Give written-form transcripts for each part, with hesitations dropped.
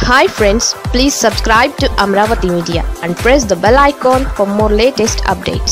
Hi friends, please subscribe to Amravati Media and press the bell icon for more latest updates.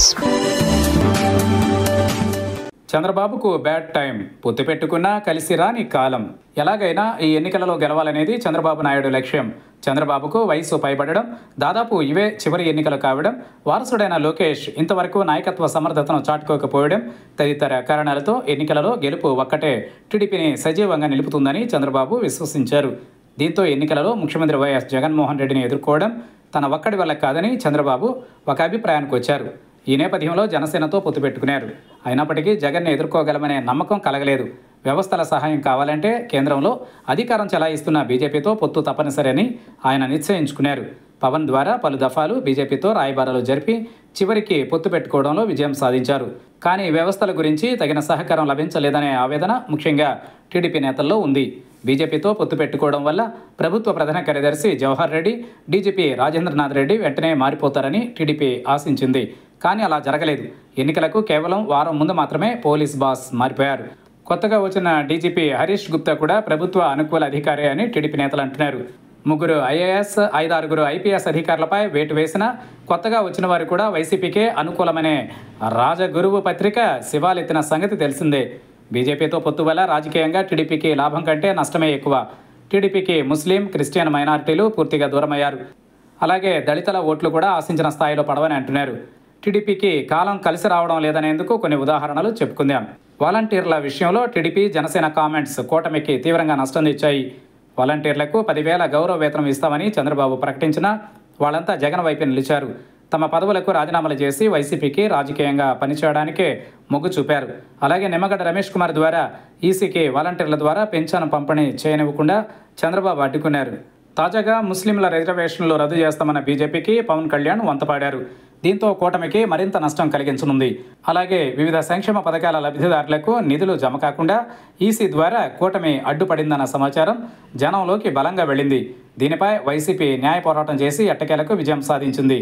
చంద్రబాబుకు bad time, పొత్తు పెట్టుకున్నా కలిసి రాని కాలం. ఎలాగైనా ఈ ఎన్నికలలో గెలవాలనేది చంద్రబాబు నాయుడు లక్ష్యం. చంద్రబాబుకు వయసు పైబడడం, దాదాపు ఇవే చివరి ఎన్నికలు కావడం, వారసుడైన లోకేష్ ఇంతవరకు నాయకత్వ సమర్థతను చాటుకోకపోవడం తదితర కారణాలతో ఎన్నికలలో గెలుపు ఒక్కటే టీడీపీని సజీవంగా నిలుపుతుందని చంద్రబాబు విశ్వసించారు. దీంతో ఎన్నికలలో ముఖ్యమంత్రి వైఎస్ జగన్మోహన్ రెడ్డిని ఎదుర్కోవడం తన ఒక్కడి వల్ల కాదని చంద్రబాబు ఒక అభిప్రాయానికి వచ్చారు. ఈ నేపథ్యంలో జనసేనతో పొత్తు పెట్టుకున్నారు. అయినప్పటికీ జగన్ను ఎదుర్కోగలమనే నమ్మకం కలగలేదు. వ్యవస్థల సహాయం కావాలంటే కేంద్రంలో అధికారం చెలాయిస్తున్న బీజేపీతో పొత్తు తప్పనిసరి ఆయన నిశ్చయించుకున్నారు. పవన్ ద్వారా పలు దఫాలు బీజేపీతో రాయబారాలు జరిపి చివరికి పొత్తు పెట్టుకోవడంలో విజయం సాధించారు. కానీ వ్యవస్థల గురించి తగిన సహకారం లభించలేదనే ఆవేదన ముఖ్యంగా టీడీపీ నేతల్లో ఉంది. బీజేపీతో పొత్తు పెట్టుకోవడం వల్ల ప్రభుత్వ ప్రధాన కార్యదర్శి జవహర్ రెడ్డి, డీజీపీ రాజేంద్రనాథ్ రెడ్డి వెంటనే మారిపోతారని టీడీపీ ఆశించింది. కానీ అలా జరగలేదు. ఎన్నికలకు కేవలం వారం ముందు మాత్రమే పోలీస్ బాస్ మారిపోయారు. కొత్తగా వచ్చిన డీజీపీ హరీష్ గుప్తా కూడా ప్రభుత్వ అనుకూల అధికారి అని టీడీపీ నేతలు అంటున్నారు. 3 ఐఏఎస్, 5-6 ఐపీఎస్ అధికారులపై వేటు వేసిన కొత్తగా వచ్చిన వారు కూడా వైసీపీకే అనుకూలమనే రాజగురువు పత్రిక శివాలెత్తిన సంగతి తెలిసిందే. బీజేపీతో పొత్తు వల్ల రాజకీయంగా టీడీపీకి లాభం కంటే నష్టమే ఎక్కువ. టీడీపీకి ముస్లిం, క్రిస్టియన్ మైనారిటీలు పూర్తిగా దూరమయ్యారు. అలాగే దళితుల ఓట్లు కూడా ఆశించిన స్థాయిలో పడవని అంటున్నారు. టీడీపీకి కాలం కలిసి రావడం లేదనేందుకు కొన్ని ఉదాహరణలు చెప్పుకుందాం. వాలంటీర్ల విషయంలో టీడీపీ, జనసేన కామెంట్స్ కూటమికి తీవ్రంగా నష్టం తెచ్చాయి. వాలంటీర్లకు 10,000 గౌరవ వేతనం ఇస్తామని చంద్రబాబు ప్రకటించినా వాళ్ళంతా జగన్ వైపు నిలిచారు. తమ పదవులకు రాజీనామాలు చేసి వైసీపీకి రాజకీయంగా పనిచేయడానికే మొగ్గు చూపారు. అలాగే నిమ్మగడ్డ రమేష్ కుమార్ ద్వారా ఈసీకి వాలంటీర్ల ద్వారా పెన్షన్ పంపిణీ చేయనివ్వకుండా చంద్రబాబు అడ్డుకున్నారు. తాజాగా ముస్లింల రిజర్వేషన్లు రద్దు చేస్తామన్న బీజేపీకి పవన్ కళ్యాణ్ వంతపాడారు. దీంతో కూటమికి మరింత నష్టం కలిగించనుంది. అలాగే వివిధ సంక్షేమ పథకాల లబ్ధిదారులకు నిధులు జమ కాకుండా ఈసీ ద్వారా కూటమి అడ్డుపడిందన్న సమాచారం జనంలోకి బలంగా వెళ్ళింది. దీనిపై వైసీపీ న్యాయ పోరాటం చేసి ఎట్టకేలకు విజయం సాధించింది.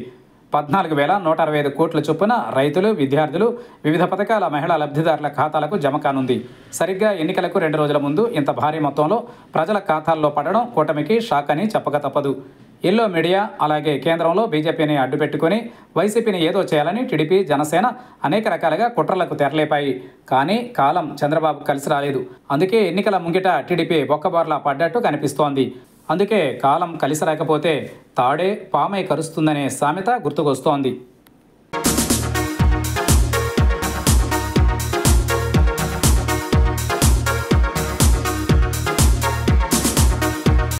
14,165 కోట్ల చొప్పున రైతులు, విద్యార్థులు, వివిధ పథకాల మహిళా లబ్ధిదారుల ఖాతాలకు జమ కానుంది. సరిగ్గా ఎన్నికలకు 2 రోజుల ముందు ఇంత భారీ మొత్తంలో ప్రజల ఖాతాల్లో పడడం కూటమికి షాక్ అని చెప్పక తప్పదు. ఎల్లో మీడియా అలాగే కేంద్రంలో బీజేపీని అడ్డుపెట్టుకుని వైసీపీని ఏదో చేయాలని టీడీపీ, జనసేన అనేక రకాలుగా కుట్రలకు తెరలేపాయి. కానీ కాలం చంద్రబాబు కలిసి రాలేదు. అందుకే ఎన్నికల ముంగిట టీడీపీ బొక్కబోర్లా పడ్డట్టు కనిపిస్తోంది. అందుకే కాలం కలిసి రాకపోతే తాడే పామై కరుస్తుందనే సామెత గుర్తుకొస్తోంది.